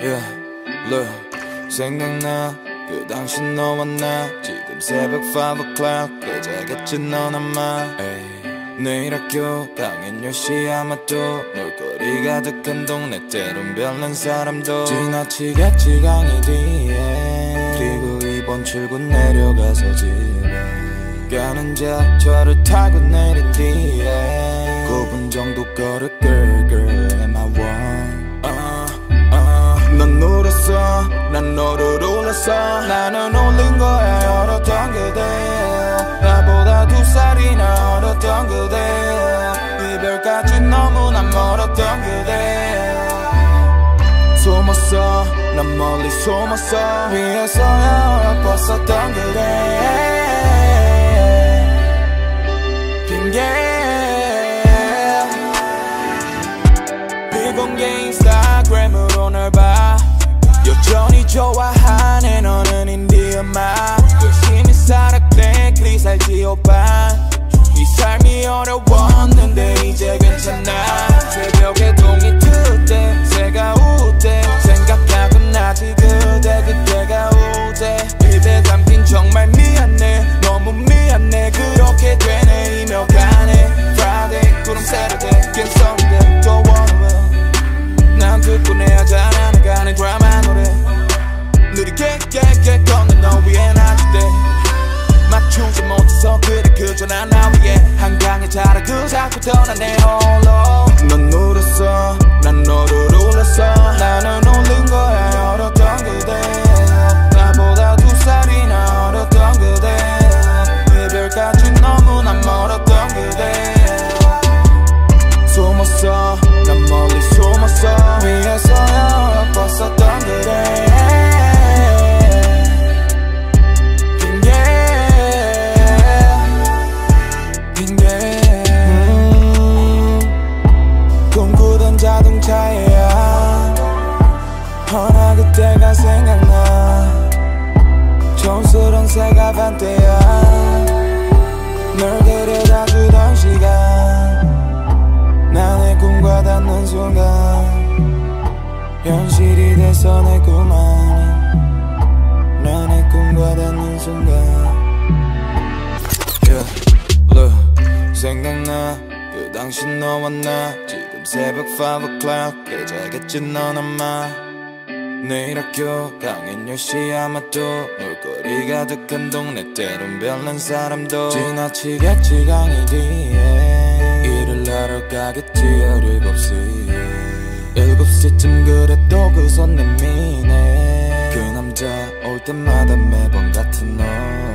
Yeah, look, 생각나 그 당신 너와 나 지금 새벽 5 o'clock 그자겠지 넌 아마 내일 학교 당연 10시 아마도 놀거리 가득한 동네 때론 별난 사람도 지나치겠지 강의 뒤에 그리고 이번 출근 내려가서 집에 가는 지하철을 타고 내린 뒤에 9분 정도 걸을 girl am I wrong 넌 울었어 난 너를 울렸어 나는 울린 거야 어렸던 그대 나보다 2살이나 어렸던 그대 이별까지 너무나 멀었던 그대 숨었어 난 멀리 숨었어 위에서야 어렵었었던 그대 핑계 비공개 인스타그램으로 널 봐 여전히 좋아하네 너는 인디언마 열심히 살았대 그리 살지 오빠 이 삶이 어려웠는데 이제 괜찮아 새벽에 동이 트대 새가 우대 생각하고 나지 그때가 우대 입에 담긴 정말 미안해 너무 미안해 그렇게 되네 이며가네 Friday 구름 Saturday 긴 Sunday 또 월요일 난 듣고 내야잖아 나가는 드라마 노래 느리게 걷는 너 위에 나지대 맞추지 못해서 그래 그저 난 나 위에 한강에 자라 그 자꾸 떠나네 홀로 넌 울었어 난 너를 울렸어 나는 울린 거야 어렸던 그대 나보다 2살이나 어렸던 그대 이별까지 너무나 멀었던 그대 숨었어 난 멀리 숨었어 위에서야 어렵었었던 그대 꿈꾸던 자동차야 허나 그때가 생각나 촌스런 새가 반때야 널 데려다 주던 시간 나의 꿈과 닿는 순간 현실이 돼서 내 꿈 아닌 나의 꿈과 닿는 순간 Yeah, look, 생각나 그 당신 너와 나 지금 새벽 5 o'clock 깨자겠지 넌 아마 내일 학교 당연 10시 아마도 놀거리 가득한 동네 때론 별난 사람도 지나치겠지 강의 뒤에 일을 하러 가겠지 7시 7시쯤 그래 또 그 손 내미네 그 남자 올 때마다 매번 같은 너